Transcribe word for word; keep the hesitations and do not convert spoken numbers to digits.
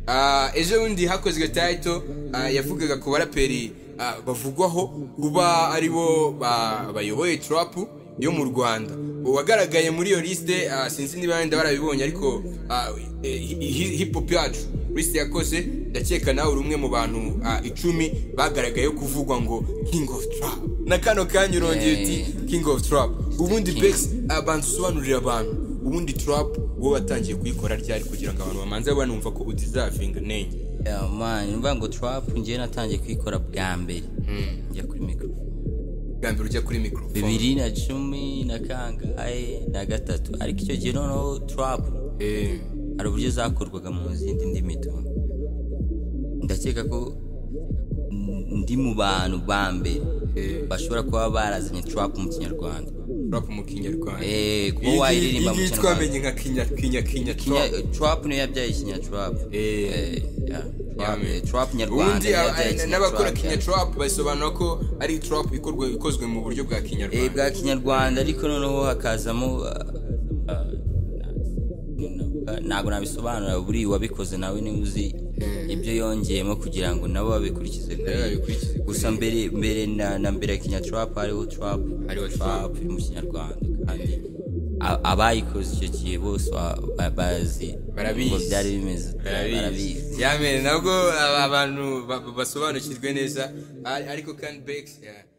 ah ejo bundi hakozwe title yavugaga ku baraperi bavugwaho kuba aribo bayoboye trap yo mu Rwanda. Uwagaragaye muri iyo liste sinzi niba wenda barabibonye ariko hip hop yacu liste yakoze ndakeka nawe uri umwe mu bantu icumi bagaragaye kuvugwa ngo King of Trap. Na kano kanyu rongeye uti King of Trap. Ubundi Bex abantu sobanurira abantu ubundi trap wo watangiye kuyikora ryari kugira ngo abantu bamanze banumva ko udeservinga name. Yeah man, numva ngo trap ngiye natangiye kuyikora bwa mbere. Njya kuri micro. Bwa mbere ujya kuri micro. bibiri na cumi na kangahe na gatatu. Ariko icyo gihe noneho trap eh ari uburyo zakorwaga mu zindi ndimi to. Ndakeka ko ndi mu bantu bambe bashobora kuba barazanye trap mu Kinyarwanda. Trap mu Kinyarwanda. Eh kuba wayiririmba mu Kinyarwanda. Twamenye nka kinya kinya kinya trap. Trap niyo yabyaye kinya trap. Eh yeah. Trap Nyarwanda. Ubundi n'abakora kinya trap basobanura ko ari trap ikorwa ikozwe mu buryo bwa Kinyarwanda. Eh bwa Kinyarwanda ariko noneho hakazamo ntago nabisobanura buri wabikoze nawe ni uzi ibyo yongeyemo kugira ngo nabo babikurikize. Gusa mbere mbere na mbere kinya trap ariho trap ariho trap mu Kinyarwanda kandi abayikoze icyo gihe bose bazi barabizi byari bimeze barabizi yamene nabwo abantu basobanukirwe neza ariko kandi Bex